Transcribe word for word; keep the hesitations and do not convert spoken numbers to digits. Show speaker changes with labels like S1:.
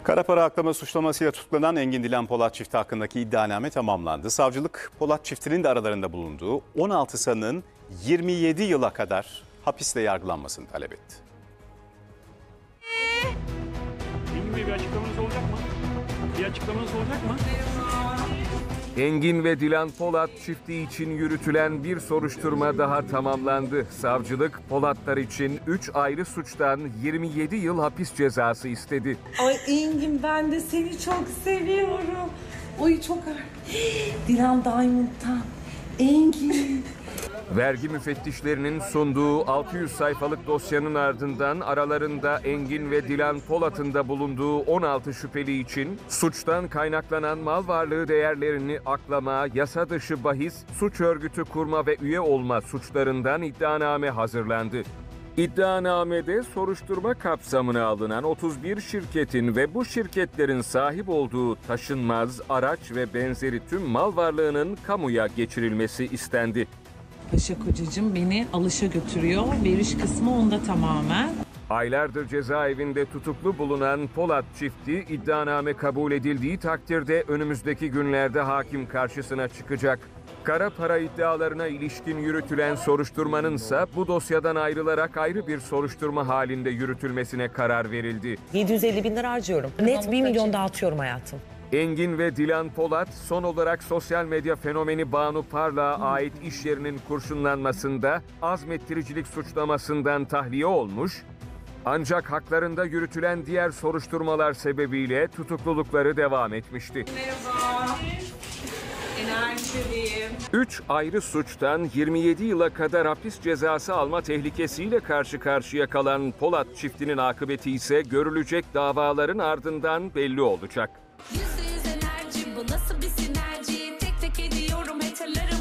S1: Kara para aklama suçlamasıyla tutuklanan Engin Dilan Polat çifti hakkındaki iddianame tamamlandı. Savcılık Polat çiftinin de aralarında bulunduğu on altı sanığın yirmi yedi yıla kadar hapiste yargılanmasını talep etti.
S2: Engin Bey, bir açıklamanız olacak mı? Bir açıklamanız olacak mı?
S3: Engin ve Dilan Polat çifti için yürütülen bir soruşturma daha tamamlandı. Savcılık Polatlar için üç ayrı suçtan yirmi yedi yıl hapis cezası istedi.
S4: Ay Engin, ben de seni çok seviyorum. Oy çok ağır. Dilan Diamond'tan. Engin.
S3: Vergi müfettişlerinin sunduğu altı yüz sayfalık dosyanın ardından aralarında Engin ve Dilan Polat'ın da bulunduğu on altı şüpheli için suçtan kaynaklanan mal varlığı değerlerini aklama, yasa dışı bahis, suç örgütü kurma ve üye olma suçlarından iddianame hazırlandı. İddianamede soruşturma kapsamına alınan otuz bir şirketin ve bu şirketlerin sahip olduğu taşınmaz, araç ve benzeri tüm mal varlığının kamuya geçirilmesi istendi.
S4: Paşa kocacığım beni alışa götürüyor. Veriş kısmı onda tamamen.
S3: Aylardır cezaevinde tutuklu bulunan Polat çifti iddianame kabul edildiği takdirde önümüzdeki günlerde hakim karşısına çıkacak. Kara para iddialarına ilişkin yürütülen soruşturmanın ise bu dosyadan ayrılarak ayrı bir soruşturma halinde yürütülmesine karar verildi.
S5: yedi yüz elli bin lira harcıyorum. Net bir milyon dağıtıyorum hayatım.
S3: Engin ve Dilan Polat son olarak sosyal medya fenomeni Banu Parlak'a ait iş yerinin kurşunlanmasında azmettiricilik suçlamasından tahliye olmuş, ancak haklarında yürütülen diğer soruşturmalar sebebiyle tutuklulukları devam etmişti.
S4: Merhaba. Enerjiliyim.
S3: Üç ayrı suçtan yirmi yedi yıla kadar hapis cezası alma tehlikesiyle karşı karşıya kalan Polat çiftinin akıbeti ise görülecek davaların ardından belli olacak.
S6: Yüzde yüz enerji, bu nasıl bir sinerji? Tek tek ediyorum haterlarım.